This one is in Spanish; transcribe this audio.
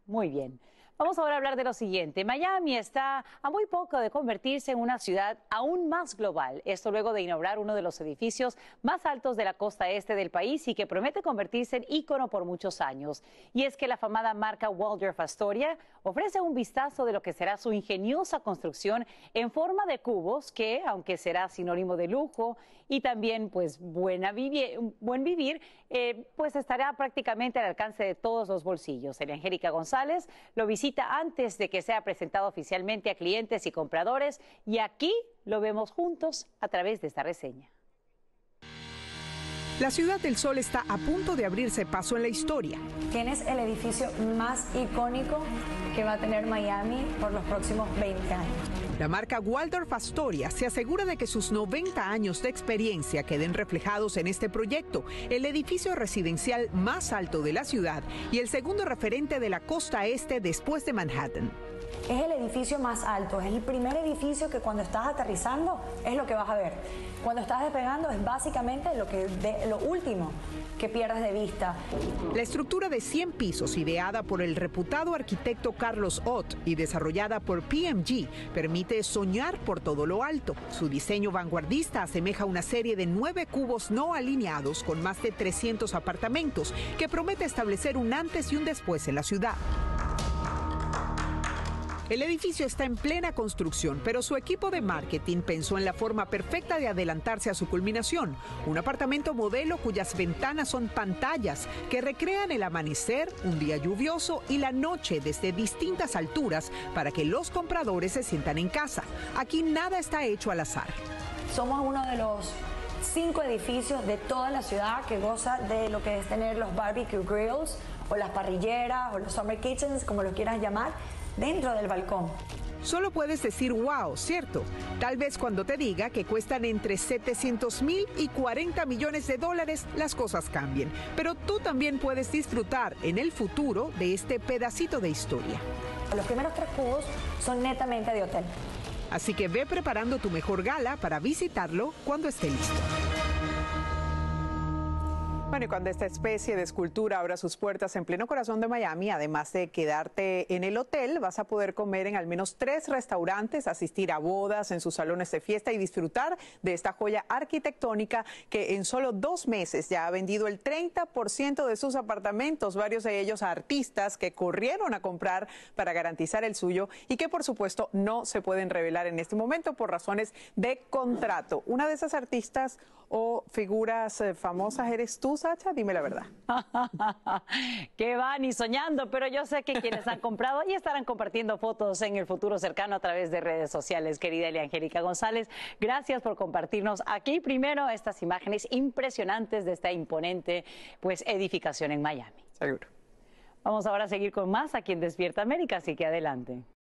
Muy bien. Vamos ahora a hablar de lo siguiente. Miami está a muy poco de convertirse en una ciudad aún más global. Esto luego de inaugurar uno de los edificios más altos de la costa este del país y que promete convertirse en ícono por muchos años. Y es que la afamada marca Waldorf Astoria ofrece un vistazo de lo que será su ingeniosa construcción en forma de cubos que, aunque será sinónimo de lujo y también pues buen vivir, pues estará prácticamente al alcance de todos los bolsillos. Angélica González lo visita antes de que sea presentado oficialmente a clientes y compradores y aquí lo vemos juntos a través de esta reseña. La Ciudad del Sol está a punto de abrirse paso en la historia. Tienes el edificio más icónico que va a tener Miami por los próximos 20 años. La marca Waldorf Astoria se asegura de que sus 90 años de experiencia queden reflejados en este proyecto, el edificio residencial más alto de la ciudad y el segundo referente de la costa este después de Manhattan. Es el edificio más alto, es el primer edificio que cuando estás aterrizando es lo que vas a ver. Cuando estás despegando es básicamente lo último que pierdes de vista. La estructura de 100 pisos, ideada por el reputado arquitecto Carlos Ott y desarrollada por PMG, permite soñar por todo lo alto. Su diseño vanguardista asemeja una serie de 9 cubos no alineados con más de 300 apartamentos que promete establecer un antes y un después en la ciudad. El edificio está en plena construcción, pero su equipo de marketing pensó en la forma perfecta de adelantarse a su culminación. Un apartamento modelo cuyas ventanas son pantallas que recrean el amanecer, un día lluvioso y la noche desde distintas alturas para que los compradores se sientan en casa. Aquí nada está hecho al azar. Somos uno de los 5 edificios de toda la ciudad que goza de lo que es tener los barbecue grills o las parrilleras o los summer kitchens, como lo quieras llamar, dentro del balcón. Solo puedes decir wow, ¿cierto? Tal vez cuando te diga que cuestan entre 700,000 y 40 millones de dólares, las cosas cambien. Pero tú también puedes disfrutar en el futuro de este pedacito de historia. Los primeros 3 cubos son netamente de hotel. Así que ve preparando tu mejor gala para visitarlo cuando esté listo. Bueno, y cuando esta especie de escultura abra sus puertas en pleno corazón de Miami, además de quedarte en el hotel, vas a poder comer en al menos 3 restaurantes, asistir a bodas en sus salones de fiesta y disfrutar de esta joya arquitectónica que en solo 2 meses ya ha vendido el 30% de sus apartamentos, varios de ellos a artistas que corrieron a comprar para garantizar el suyo y que por supuesto no se pueden revelar en este momento por razones de contrato. Una de esas artistas o figuras famosas eres tú, Sacha, dime la verdad. Que va ni soñando, pero yo sé que quienes han comprado y estarán compartiendo fotos en el futuro cercano a través de redes sociales. Querida Angélica González, gracias por compartirnos aquí primero estas imágenes impresionantes de esta imponente pues edificación en Miami. Seguro. Vamos ahora a seguir con más aquí en Despierta América, así que adelante.